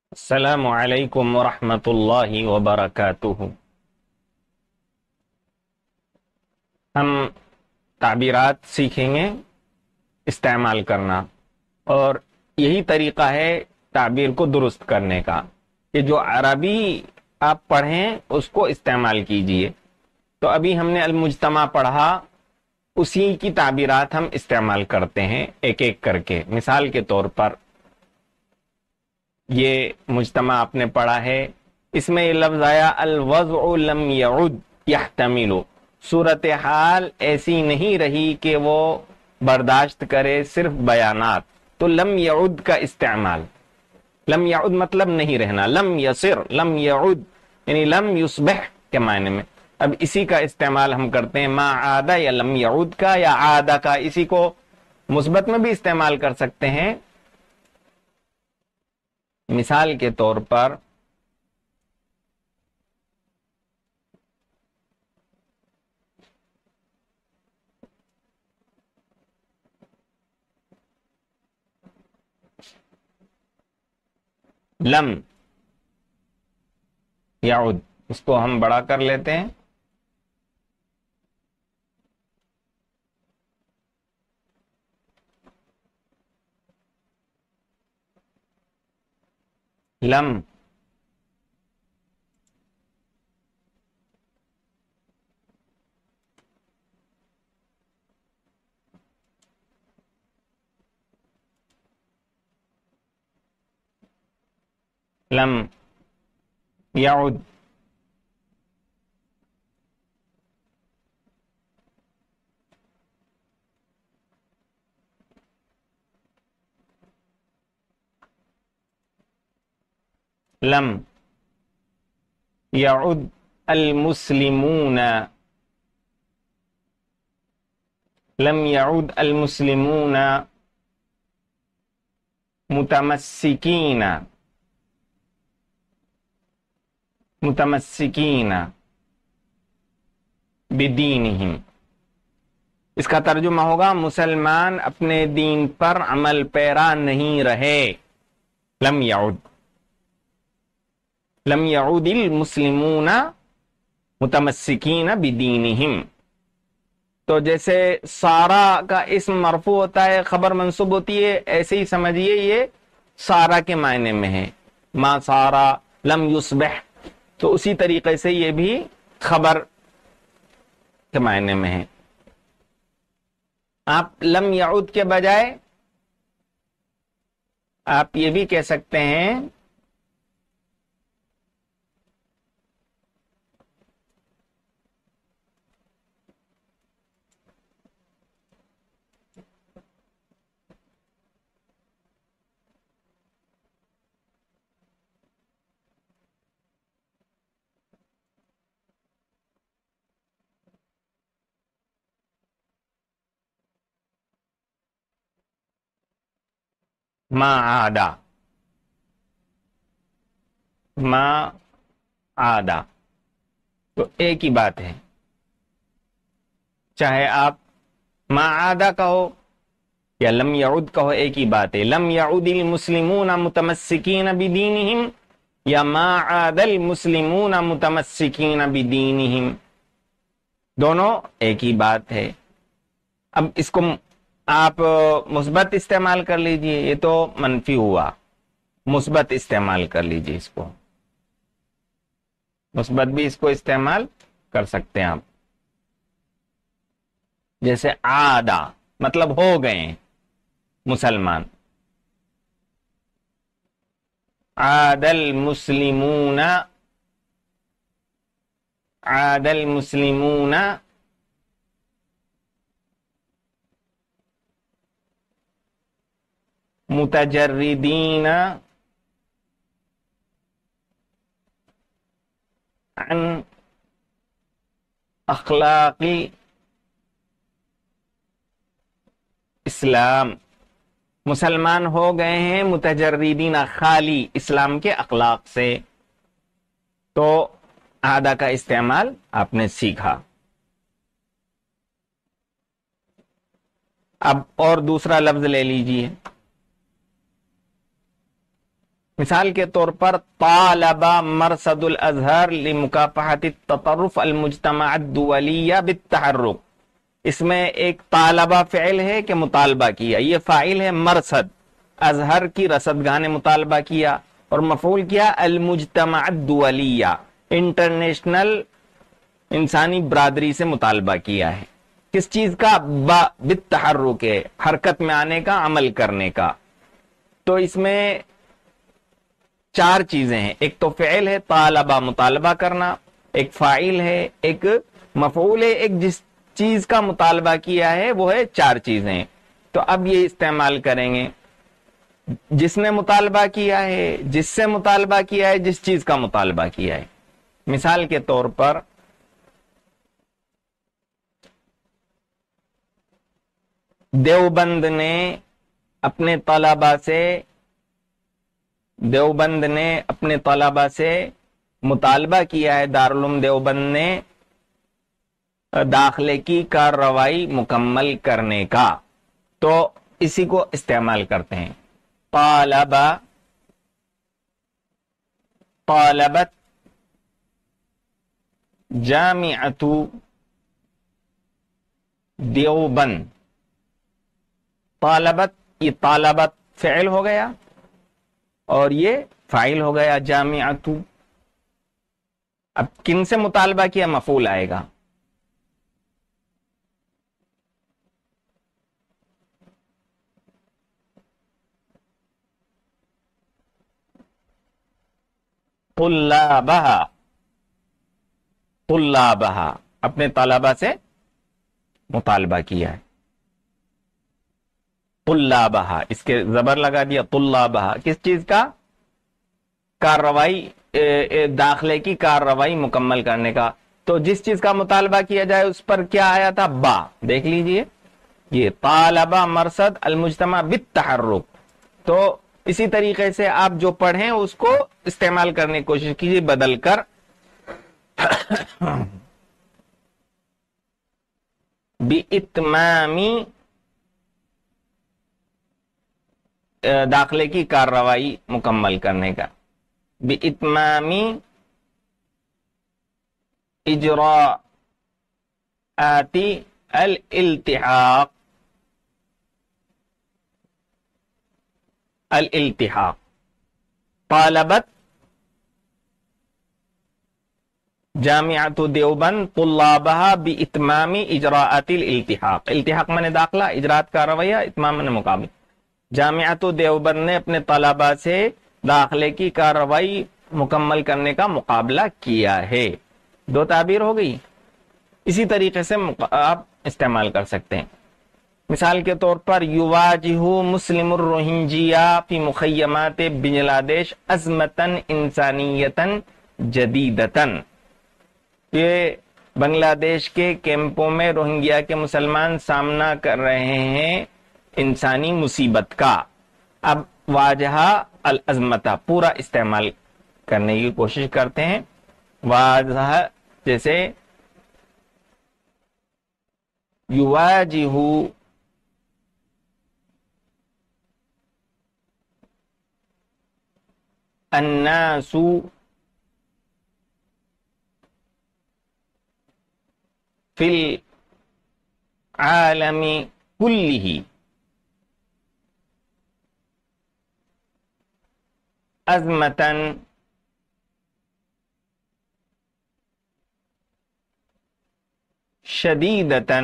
السلام علیکم ورحمۃ اللہ وبرکاتہ۔ ہم تعبیرات سیکھیں گے استعمال کرنا، اور یہی طریقہ ہے تعبیر کو درست کرنے کا کہ جو عربی آپ پڑھیں اس کو استعمال کیجئے۔ تو ابھی ہم نے المجتمع پڑھا، اسی کی تعبیرات ہم استعمال کرتے ہیں ایک ایک کر کے۔ مثال کے طور پر یہ مجتمع آپ نے پڑھا ہے، اس میں یہ لفظ آیا الوضع لم يعد يحتمل، صورتحال ایسی نہیں رہی کہ وہ برداشت کرے صرف بیانات، تو لم يعد کا استعمال۔ لم يعد مطلب نہیں رہنا، لم يصر، لم يعد یعنی لم يصبح کے معنی میں۔ اب اسی کا استعمال ہم کرتے ہیں ما عاد یا لم يعد کا یا عاد کا، اسی کو مثبت میں بھی استعمال کر سکتے ہیں۔ مثال کے طور پر لم یعود، اس کو ہم بڑا کر لیتے ہیں، لم لم یعود لم یعد المسلمون، لم یعد المسلمون متمسکین، متمسکین بدینہم۔ اس کا ترجمہ ہوگا مسلمان اپنے دین پر عمل پیرا نہیں رہے۔ لم یعد، لم یعود المسلمون متمسکین بدینہم۔ تو جیسے سارا کا اسم مرفوع ہوتا ہے، خبر منصوب ہوتی ہے، ایسے ہی سمجھیے یہ سارا کے معنی میں ہے، ما سارا لم یصبح، تو اسی طریقے سے یہ بھی خبر کے معنی میں ہے۔ آپ لم یعود کے بجائے آپ یہ بھی کہہ سکتے ہیں ما عادا، ما عادا، تو ایک ہی بات ہے، چاہے آپ ما عادا کہو یا لم یعود کہو، ایک ہی بات ہے۔ لم یعود المسلمون متمسکین بدینہم یا ما عاد المسلمون متمسکین بدینہم، دونوں ایک ہی بات ہے۔ اب اس کو آپ مثبت استعمال کر لیجئے، یہ تو منفی ہوا، مثبت استعمال کر لیجئے، اس کو مثبت بھی اس کو استعمال کر سکتے ہیں آپ، جیسے عادا مطلب ہو گئے مسلمان، عاد المسلمون، عاد المسلمون متجردین عن اخلاق اسلام، مسلمان ہو گئے ہیں متجردین خالی اسلام کے اخلاق سے، تو عادہ کا استعمال آپ نے سیکھا۔ اب اور دوسرا لفظ لے لیجئے، مثال کے طور پر طالبہ مرصد الازہر لمکافحت التطرف المجتمع الدولیہ بالتحرک، اس میں ایک طالبہ فعل ہے کہ مطالبہ کیا، یہ فاعل ہے مرصد، ازہر کی رصدگاہ نے مطالبہ کیا، اور مفعول کیا المجتمع الدولیہ، انٹرنیشنل انسانی برادری سے مطالبہ کیا ہے، کس چیز کا؟ بالتحرک ہے، حرکت میں آنے کا، عمل کرنے کا۔ تو اس میں چار چیزیں ہیں، ایک تو فعل ہے طالبہ مطالبہ کرنا، ایک فاعل ہے، ایک مفعول ہے، ایک جس چیز کا مطالبہ کیا ہے وہ ہے، چار چیزیں۔ تو اب یہ استعمال کریں گے، جس نے مطالبہ کیا ہے، جس سے مطالبہ کیا ہے، جس چیز کا مطالبہ کیا ہے۔ مثال کے طور پر دیوبند نے اپنے طلبہ سے مطالبہ کیا ہے، دارالعلوم دیوبند نے داخلے کی کارروائی مکمل کرنے کا، تو اسی کو استعمال کرتے ہیں۔ طالبت جامعۃ دیوبند، طالبت، یہ طالبت فعل ہو گیا اور یہ فاعل ہو گیا جامعۃ۔ اب کن سے مطالبہ کیا؟ مفعول آئے گا۔ طلابہ، اپنے طلبہ سے مطالبہ کیا ہے، طلابہ، اس کے زبر لگا دیا، طلابہ، کس چیز کا؟ کارروائی، داخلے کی کارروائی مکمل کرنے کا۔ تو جس چیز کا مطالبہ کیا جائے اس پر کیا آیا تھا؟ با، دیکھ لیجئے، یہ طالبہ مرصد المجتمع بالتحرک۔ تو اسی طریقے سے آپ جو پڑھیں اس کو استعمال کرنے کی کوشش کیجیے بدل کر۔ بِإِتْمَامِ، داخلے کی کارروائی مکمل کرنے کا، بِإِتْمَامِ اجراءات الالتحاق، طالبت جامعۃ دیوبند طلابہ باتمام اجراءات الالتحاق، التحاق میں نے داخلہ، اجراءات کا رویہ، اتمام میں نے مقابل۔ جامعۃ دیوبند نے اپنے طلبہ سے داخلے کی کارروائی مکمل کرنے کا مقابلہ کیا ہے۔ دو تعبیر ہو گئی، اسی طریقے سے آپ استعمال کر سکتے ہیں۔ مثال کے طور پر یواجہ مسلم الروہنجیا فی مخیمات بنگلہ دیش ازمتن انسانیتن جدیدتن، یہ بنگلہ دیش کے کیمپوں میں روہنگیا کے مسلمان سامنا کر رہے ہیں انسانی مصیبت کا۔ اب واجہ الازمتہ پورا استعمال کرنے کی کوشش کرتے ہیں۔ واجہ جیسے یواجہ الناس فی العالم کلہ ازمتن شدیدتن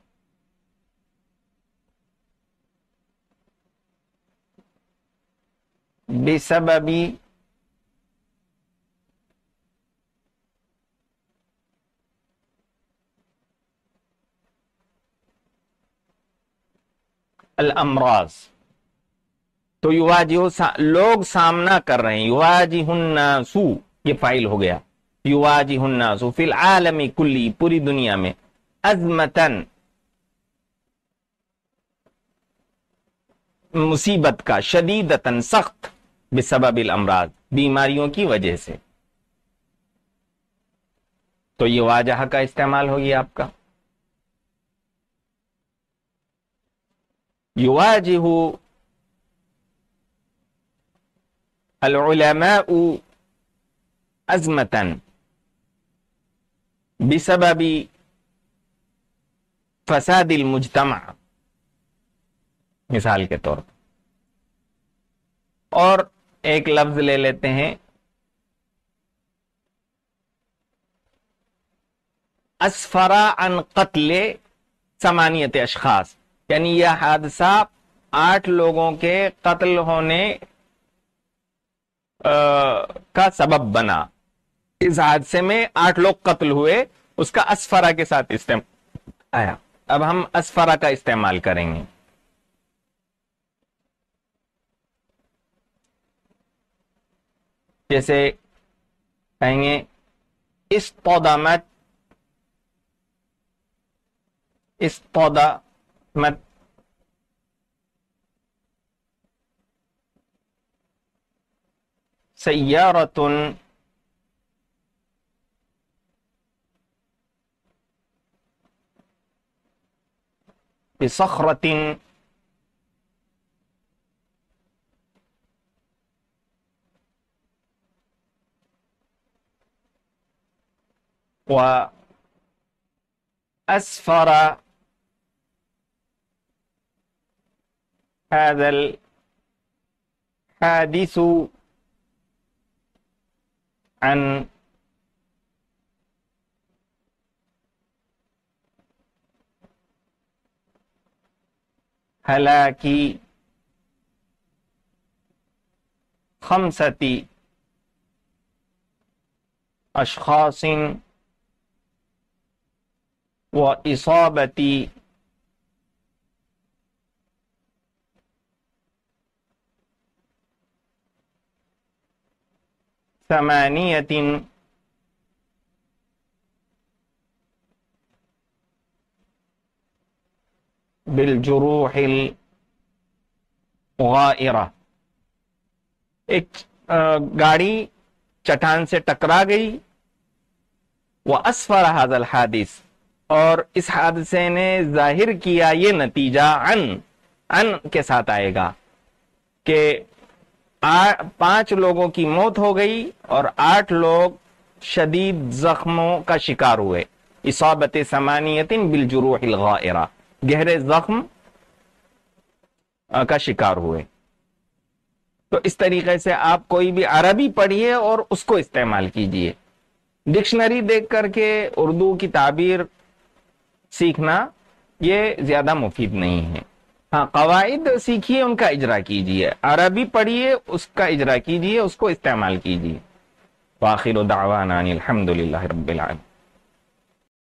بسبب الامراض۔ تو یواجہ لوگ سامنا کر رہے ہیں، یواجہ الناس یہ فاعل ہو گیا، یواجہ الناس فی العالم کلی پوری دنیا میں، ازمتن مصیبت کا، شدیدتن سخت، بسبب الامراض بیماریوں کی وجہ سے۔ تو یہ واجہ کا استعمال ہوگی آپ کا۔ یواجہ العلماء ازمة بسبب فساد المجتمع، مثال کے طور پر. اور ایک لفظ لے لیتے ہیں اسفر عن قتل 8 اشخاص، یعنی یہ حادثہ 8 لوگوں کے قتل ہونے کا سبب بنا. اس حادثے میں 8 لوگ قتل ہوئے، اس کا اسفرا کے ساتھ استعمال آیا. اب ہم اسفرا کا استعمال کریں گے. جیسے کہیں گے اصطدمت سیارۃ بصخرۃ وأسفر هذا الحادث عن هلاك 5 اشخاص وإصابة 8 بالجروح الغائرة. ایک گاڑی چٹان سے ٹکرا گئی، وأسفر هذا الحادث، اور اس حادثے نے ظاہر کیا یہ نتیجہ، ان کے ساتھ آئے گا کہ 5 لوگوں کی موت ہو گئی اور 8 لوگ شدید زخموں کا شکار ہوئے. اصابت 8 بالجروح الغائرہ، گہرے زخم کا شکار ہوئے. تو اس طریقے سے آپ کوئی بھی عربی پڑھیے اور اس کو استعمال کیجئے. ڈکشنری دیکھ کر کے اردو کی تعبیر سیکھنا یہ زیادہ مفید نہیں ہے. ہاں، قواعد سیکھیے، ان کا اجرا کیجئے، عربی پڑھیے، اس کا اجرا کیجئے، اس کو استعمال کیجئے. وآخر دعوانا ان الحمد للہ رب العالمین.